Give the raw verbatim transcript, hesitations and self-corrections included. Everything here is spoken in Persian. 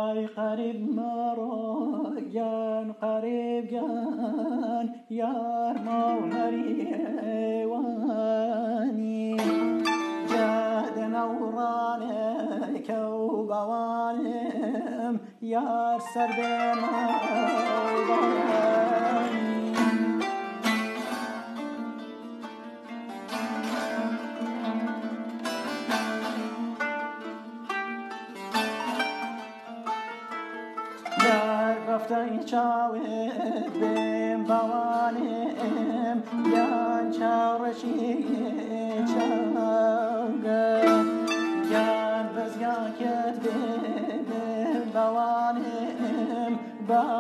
ای قریب مرا گن قریب گن یار مولری وانی جهد نورانه کو بوانم یار سر به مولانی رفتن چاوت بیم بوانم یان چاورشی چاوگه یان بزگان کت بیم بوانم با